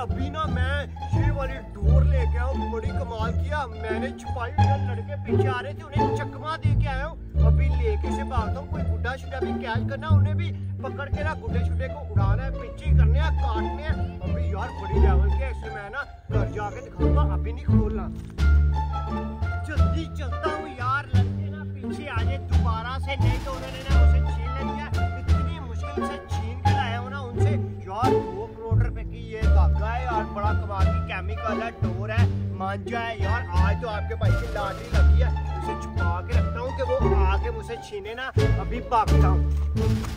अभी ना मैं ये वाली डोर लेके आया हूँ, बड़ी कमाल किया मैंने। छुपाई हुई लड़के पीछे आ रहे थे, उन्हें चकमा दे के आया हूँ। अभी लेके से भागता हूँ, कोई गुड्डा शुड्डा भी कैच करना, उन्हें भी पकड़ के ना गुड्डे शुड्डे को उड़ाना है, पीछे करने हैं, काटने हैं। अभी यार बड़ी लेवल के, इसलिए मैं ना घर जाके दिखाऊंगा, अभी नहीं खोलना। जल्दी चलता हूँ यार, लड़के ना पीछे आ जाए दोबारा से, नहीं तो उन्होंने ना मुझे छीन लिया। इतनी मुश्किल से छीन के लाया हूँ ना उनसे यार। 2 करोड़ रुपए की ये धागा है यार, बड़ा कमाल की केमिकल है, डोर है, मांझा है यार। आज तो आपके भाई की लॉटरी लगी है, उसे छुपा के रखता हूँ कि वो आके मुझसे छीने ना। अभी भागता हूँ।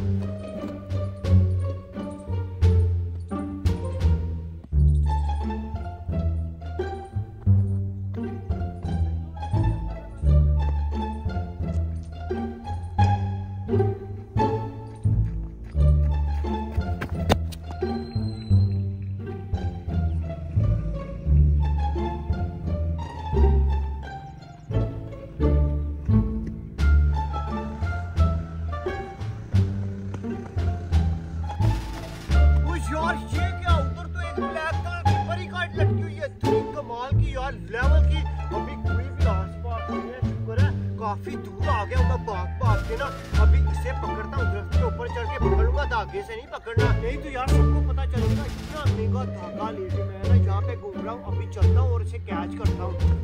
यार ये क्या, उधर तो एक ब्लैक कलर की बड़ी कार्ड लटकी हुई है, इतनी कमाल की यार, लेवल की। अभी कोई भी आसपास नहीं है, शुक्र है काफी दूर आ गया हूँ मैं भाग के ना। अभी इसे पकड़ता हूँ, दरख्त के ऊपर चढ़ के पकड़ूंगा, धागे से नहीं पकड़ना, नहीं तो यार सबको पता चल जाएगा इतना महंगा धागा लेके मैं ना यहाँ पे घूम रहा हूँ। अभी चलता हूँ और इसे कैच करता हूँ।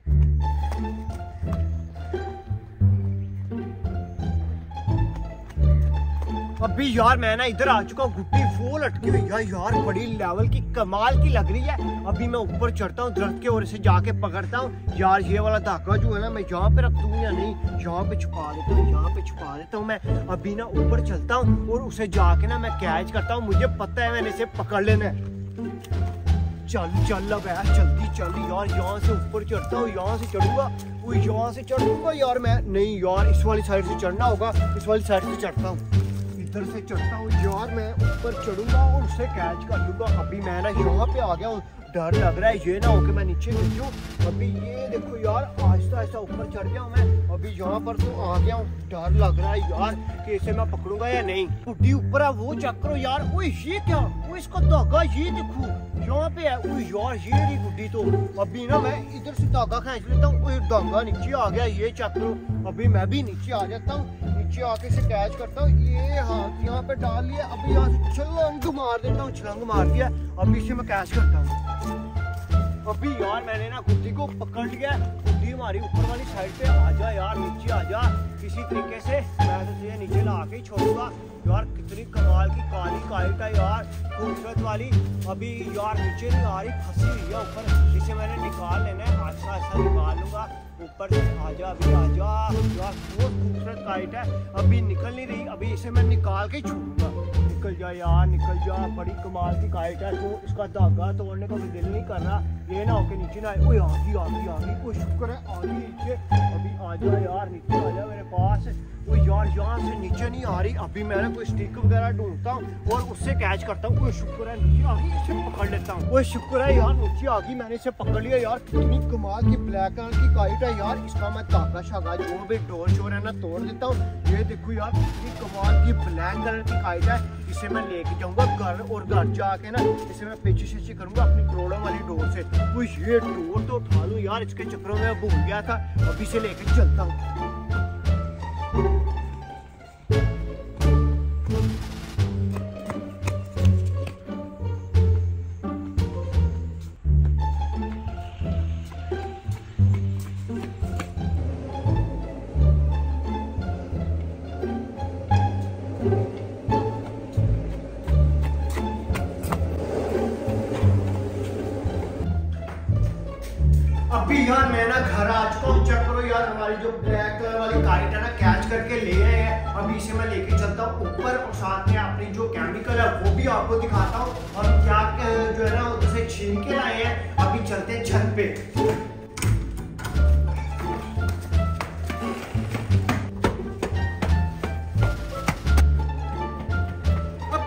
अभी यार मैं ना इधर आ चुका हूँ, गुट्टी फूल अटकी हुई है यार, बड़ी लेवल की कमाल की लग रही है। अभी मैं ऊपर चढ़ता हूँ दरख्त के और इसे जाके पकड़ता हूँ यार। ये वाला धागा जो है ना, मैं यहाँ पे रख दूँ या नहीं, यहाँ पे छुपा देता हूँ, यहाँ पे छुपा देता हूँ मैं। अभी ना ऊपर चलता हूँ और उसे जाके ना मैं कैच करता हूँ, मुझे पता है मैंने इसे पकड़ लेना है। चल अब यार जल्दी चल यार, यहाँ से ऊपर चढ़ता हूँ, यहाँ से चढ़ूंगा, वो यहाँ से चढ़ूंगा यार मैं। नहीं यार इस वाली साइड से चढ़ना होगा, इस वाली साइड से चढ़ता हूँ, इधर से चढ़ता हूँ यार। मैं ऊपर चढ़ूंगा और उसे कैच कर लूंगा। अभी मैं ना यहाँ पे आ गया हूँ, डर लग रहा है ये ना हो कि मैं नीचे गिर जाऊँ। अभी ये देखो यार, आहिस्ता आहिस्ता ऊपर चढ़ गया हूँ मैं। अभी यहाँ पर तो आ गया हूँ, डर लग रहा है यार कि इसे मैं पकड़ूंगा या नहीं। गुड्डी ऊपर है, वो चेक करो यार। ओए ये क्या, वो इसका धागा ये देखो यहाँ पे है। ओए यार ये रही गुड्डी तो। अभी ना मैं इधर से धागा खींच लेता हूँ, ओए धागा नीचे आ गया, ये चेक करो। अभी मैं भी नीचे आ जाता हूँ, नीचे आके इसे कैच करता हूँ। ये हाथ यहाँ पे डाल लिया, अभी यहाँ से छलांग मार देता हूँ, छलांग मार दिया। अभी इसे मैं कैच करता हूँ। अभी यार मैंने ना गुड्डी को पकड़ लिया। गुड्डी हमारी ऊपर वाली साइड पे आ जा यार, नीचे आ जा किसी तरीके से। मैं तो तुझे नीचे ला के ही छोड़ूंगा यार। कितनी कमाल की काली काइट है यार, खूबसूरत वाली। अभी यार नीचे नहीं आ रही, फंसी हुई है ऊपर, इसे मैंने निकाल लेना है, आहिस्ता आहिस्ता निकाल लूंगा। ऊपर से आजा, अभी आजा यार, बहुत खूबसूरत काइट है। अभी निकल नहीं रही, अभी इसे मैं निकाल के छोड़ूंगा। निकल जा यार, निकल जा, बड़ी कमाल की काइट है। तो इसका धागा तोड़ने का भी दिल नहीं कर रहा, ये ना होके नीचे ना आए। ओए आ गई, कोई शुक्र है आ गई नीचे। अभी आजा यार, नीचे आजा मेरे पास। वो यार यहाँ से नीचे नहीं आ रही। अभी मैं ना कोई स्टिक वगैरह ढूंढता हूँ और उससे कैच करता हूँ। कोई शुक्र है नीचे आ गई, इसे पकड़ लेता हूँ। कोई शुक्र है यार नीचे आ गई, मैंने इसे पकड़ लिया यार। कितनी कमाल की ब्लैक कलर की काइट है यार। इसका मैं धागा शागा जो भी डोर शोर है ना तोड़ देता हूँ। ये देखो यार कितनी कमाल की ब्लैक कलर की काइट है। इसे मैं लेके जाऊंगा घर, और घर जाके ना इसे मैं पीछे करूंगा अपनी करोड़ों वाली डोर से। वो ये डोर तो उठा लूं यार, इसके चक्करों में भूल गया था। अभी से लेके चलता हूँ। अभी यार मैं ना घर आ चुका हूँ, चेक करो यार, हमारी जो ब्लैक कलर वाली काइट है ना कैच करके ले आए हैं। अभी इसे मैं लेके चलता हूँ ऊपर, और साथ में अपनी जो केमिकल है वो भी आपको दिखाता हूँ, और क्या जो है ना उसे छीन के लाए हैं। अभी चलते हैं छत पे। अभी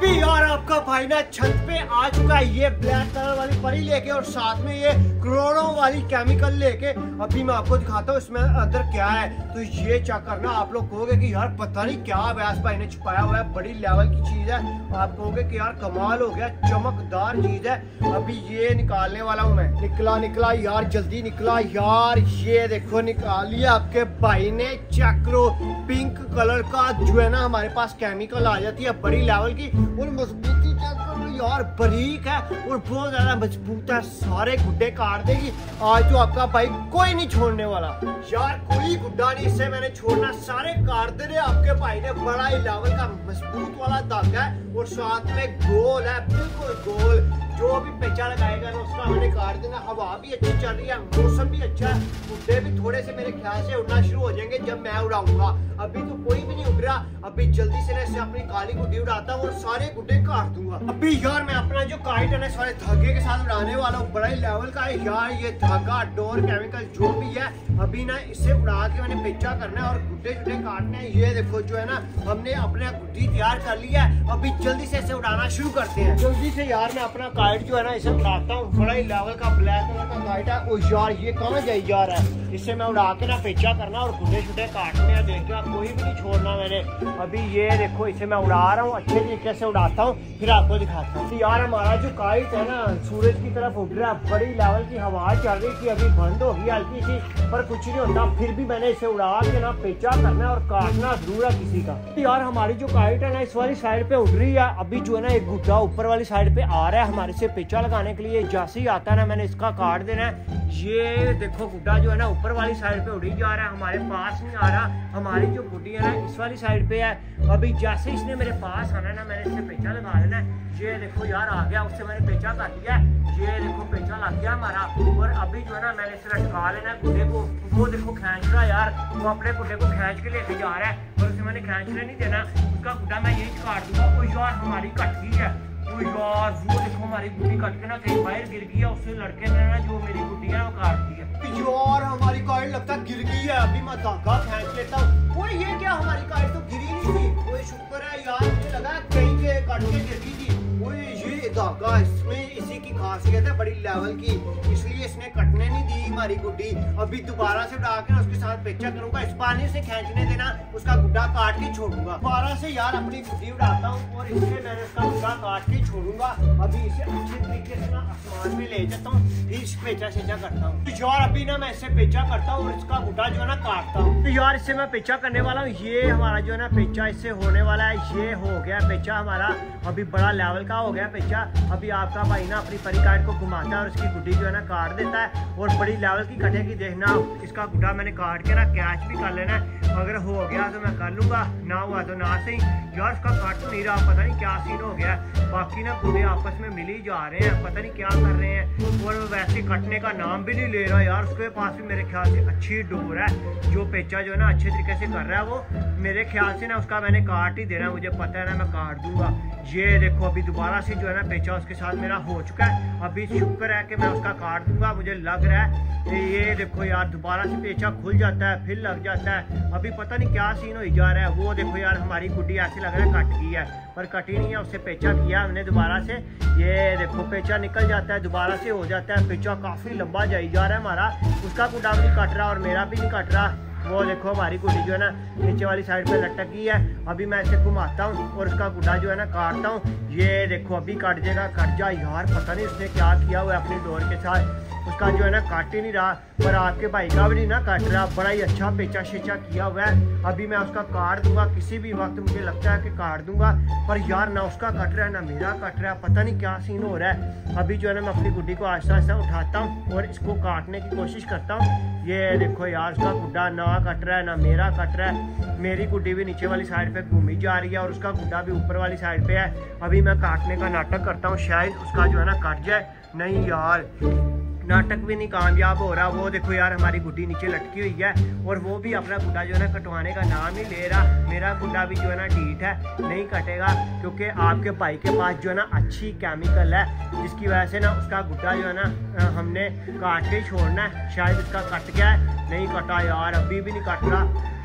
यार आपका भाई ना छत पे आ चुका है ये ब्लैक कलर वाली परी लेके और साथ में ये करोड़ों वाली केमिकल लेके। अभी मैं आपको दिखाता हूँ इसमें अंदर क्या है, तो ये चेक करना। आप लोग कहोगे कि यार पता नहीं क्या व्यास भाई ने छुपाया हुआ है, बड़ी लेवल की चीज है। आप कहोगे कि यार कमाल हो गया, चमकदार चीज है। अभी ये निकालने वाला हूँ मैं। निकला यार, जल्दी निकला यार। ये देखो निकाल लिया आपके भाई ने। चेक करो, पिंक कलर का जो है ना हमारे पास केमिकल आ जाती है बड़ी लेवल की, और मजबूती चेक करो यार, बारीक है और बहुत ज्यादा मजबूत है। सारे गुड्डे काट देगी आज तो आपका भाई कोई नहीं छोड़ने वाला यार, कोई गुड्डा नहीं इससे मैंने छोड़ना, सारे काट दे रहे। आपके भाई ने बड़ा ही लेवल का मजबूत वाला धागा है और साथ में गोल है, बिल्कुल गोल। जो भी पेचा लगाएगा ना उसका हमने काट देना। हवा भी अच्छी चल रही है, मौसम भी अच्छा है, गुड्डे भी थोड़े से मेरे ख्याल से उड़ना शुरू हो जाएंगे जब मैं उड़ाऊंगा। अभी तो कोई भी नहीं उड़ रहा, अभी जल्दी से ना अपनी काली गुड्डी उड़ाता हूँ और सारे गुड्डे काट दूंगा। अभी यार मैं अपना जो काइट है ना सारे धागे के साथ उड़ाने वाला हूँ, बड़ा ही लेवल का है यार ये धागा, डोर, केमिकल जो भी है। अभी ना इससे उड़ा के मैंने पेचा करना है और गुड्डे काटने हैं। ये देखो जो है ना हमने अपना गुड्डी तैयार कर लिया है। अभी जल्दी से इसे उड़ाना शुरू करते हैं। जल्दी से यार मैं अपना काइट जो है ना इसे उड़ाता हूँ। बड़ा ही लेवल का ब्लैक कलर का काइट है। ओ यार ये कहाँ जाए जा रहा है, इससे मैं उड़ा के ना पेचा करना और गुड्डे काटने हैं। देखना कोई भी नहीं छोड़ना मैंने। अभी ये देखो इसे मैं उड़ा रहा हूँ, अच्छे तरीके से उड़ाता हूँ फिर आपको दिखाता हूँ। यार हमारा जो काइट है ना सूरज की तरफ उड़ रहा है, बड़ी लेवल की हवा चल रही थी, अभी बंद हो गई हल्की सी, पर कुछ नहीं होता। फिर भी मैंने इसे उड़ा के ना पेचा करना और काटना जरूर है किसी का। यार हमारी जो काइट है ना इस वाली साइड पे उड़ रही है। अभी जो है ना एक गुड्डा ऊपर वाली साइड पे आ रहा है हमारे से पेचा लगाने के लिए। जैसे ही आता है ना मैंने इसका काट देना है। ये देखो गुड्डा जो है ना ऊपर वाली साइड पे उड़ी जा रहा है, हमारे पास नहीं आ रहा। हमारी जो गुड्डी है ना इस वाली साइड पे है। अभी जैसे इसने मेरे पास आना है ना मैंने इससे पेचा लगा देना है। ये देखो यार आ गया, उससे मैंने पेचा काट दिया है। ये देखो पेचा लग गया हमारा। और अभी जो है ना मैंने इसे लटका लेना है गुड्डे को। वो देखो खींच रहा यार, वो अपने गुड्डे को खींच के लेके जा रहा है और उसे मैंने खींचने नहीं देना, उसका गुड्डा मैं यही काट दूंगा। वो यार हमारी कट गई है। वो यार वो देखो हमारी गुड्डी कट के ना कहीं बाहर गिर गई है। उससे लड़के ने ना जो मेरी गुड्डी है वो काट दी है। यार हमारी काइट लगता है गिर गई है। अभी मैं धागा खींच लेता हूँ। वो ये क्या, हमारी काइट तो गिरी नहीं थी। वो शुक्र है यार, मुझे लगा कहीं के कट के गिर गई थी। वो ये धागा इसमें इसी की खासियत है बड़ी लेवल की, इसलिए इसने कटने नहीं दी हमारी गुड्डी। अभी दोबारा से उड़ा के उसके साथ पेचा करूंगा। इस पानी से खींचने देना, उसका गुड्डा काट के छोड़ूंगा। दोबारा से यार अपनी गुड्डी उड़ाता हूँ और इससे मैंने उसका गुड्डा काट के छोड़ूंगा। अभी इसे अच्छे तरीके से ना आसमान में ले जाता हूँ, फिर पेचा शेचा करता हूँ। तो यार अभी ना मैं इससे पेचा करता हूँ और इसका गुड्डा जो है ना काटता हूँ। तो यार इससे मैं पेचा करने वाला हूँ। ये हमारा जो है ना पेचा इससे होने वाला है। ये हो गया पेचा हमारा, अभी बड़ा लेवल का हो गया पेचा। अभी आपका भाई ना अपनी परी काट को घुमाता है और उसकी गुड्डी जो है ना काट देता है और बड़ी लेवल की कटेगी। देखना इसका गुड्डा मैंने काट के ना कैच भी कर लेना है। अगर हो गया तो मैं कर लूंगा, ना हुआ तो ना सही। यार उसका काट तो नहीं रहा, पता नहीं क्या सीन हो गया। बाकी ना गुड्डे आपस में मिल ही जा रहे हैं, पता नहीं क्या कर रहे हैं। और वैसे कटने का नाम भी नहीं ले रहा यार। उसके पास भी मेरे ख्याल से अच्छी डोर है, जो पेचा जो है ना अच्छे तरीके से कर रहा है। वो मेरे ख्याल से ना उसका मैंने काट ही देना, मुझे पता है ना मैं काट दूंगा। ये देखो अभी दोबारा से जो है ना पेचा उसके साथ मेरा हो चुका है। अभी शुक्र है कि मैं उसका काट दूंगा, मुझे लग रहा है। ये देखो यार दोबारा से पेचा खुल जाता है फिर लग जाता है। अभी पता नहीं क्या सीन हो जा रहा है। वो देखो यार हमारी गुड्डी ऐसे लग रहा है कट गई है, पर कटी नहीं है, उससे पेचा किया हमने दोबारा से। ये देखो पेचा निकल जाता है, दोबारा से हो जाता है। पेचा काफी लंबा जाई जा रहा है हमारा, उसका गुड्डा भी नहीं कट रहा और मेरा भी नहीं कट रहा। वो देखो हमारी गुड्डी जो है ना नीचे वाली साइड पे लटक गई है। अभी मैं इसे घुमाता हूँ और उसका गुड्डा जो है ना काटता हूँ। ये देखो अभी कट जाएगा, कट जा यार। पता नहीं उसने क्या किया हुआ है अपनी डोर के साथ, उसका जो है ना काट ही नहीं रहा। पर आपके भाई का भी नहीं ना काट रहा, बड़ा ही अच्छा पेचा शेचा किया हुआ है। अभी मैं उसका काट दूंगा किसी भी वक्त, मुझे लगता है कि काट दूंगा। पर यार ना उसका कट रहा है ना मेरा कट रहा है, पता नहीं क्या सीन हो रहा है। अभी जो है ना मैं अपनी गुड्डी को आहिस्ता आहिस्ता उठाता हूँ और इसको काटने की कोशिश करता हूँ। ये देखो यार उसका गुड्डा ना कट रहा है ना मेरा कट रहा है। मेरी गुड्डी भी नीचे वाली साइड पे घूमी जा रही है और उसका गुड्डा भी ऊपर वाली साइड पे है। अभी मैं काटने का नाटक करता हूँ, शायद उसका जो है ना कट जाए। नहीं यार नाटक भी नहीं कामयाब हो रहा। वो देखो यार हमारी गुड्डी नीचे लटकी हुई है और वो भी अपना गुड्डा जो है ना कटवाने का नाम ही ले रहा। मेरा गुड्डा भी जो है ना ढीठ है, नहीं कटेगा, क्योंकि आपके भाई के पास जो है ना अच्छी केमिकल है, जिसकी वजह से ना उसका गुड्डा जो है ना हमने काट के ही छोड़ना है। शायद उसका कट गया है, नहीं कटा यार, अभी भी नहीं कट रहा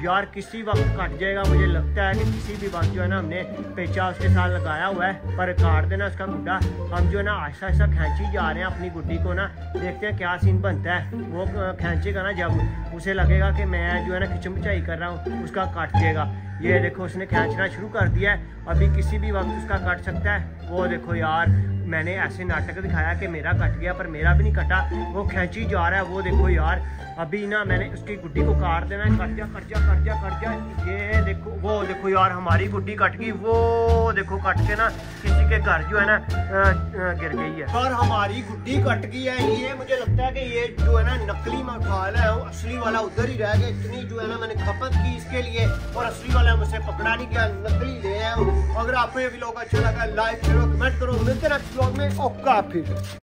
यार किसी वक्त कट जाएगा। मुझे लगता है कि किसी भी वक्त जो है ना हमने पेचा उसके साथ लगाया हुआ है, पर काट देना उसका गुड्डा। हम जो है ना आहिस्ता आहिस्ता खींची जा रहे हैं अपनी गुड्डी को ना, देखते हैं क्या सीन बनता है। वो खींचेगा ना, जब उसे लगेगा कि मैं जो है ना खिचमचाई कर रहा हूँ, उसका कट जाएगा। ये देखो उसने खींचना शुरू कर दिया है, अभी किसी भी वक्त उसका कट सकता है। वो देखो यार, मैंने ऐसे नाटक दिखाया कि मेरा कट गया, पर मेरा भी नहीं कटा, वो खींची जा रहा है। वो देखो यार, अभी ना मैंने उसकी गुड्डी को काट देना है। कट जा कट जा कट जा कट जा। ये देखो, वो देखो यार हमारी गुड्डी कट गई। वो देखो कट के ना किसी के घर जो है ना गिर गई है। और हमारी गुड्डी कट गई है। ये मुझे लगता है कि ये जो है ना नकली मखाल है, असली वाला उधर ही रह गया। इतनी जो है ना मैंने खपत की इसके लिए, और असली वाला मुझसे पकड़ा नहीं गया, नकली ले आया हूँ। अगर आपको ये व्लॉग अच्छा लगा, लाइक करो, कमेंट करो। मिलते हैं नेक्स्ट व्लॉग में। ओके फिर।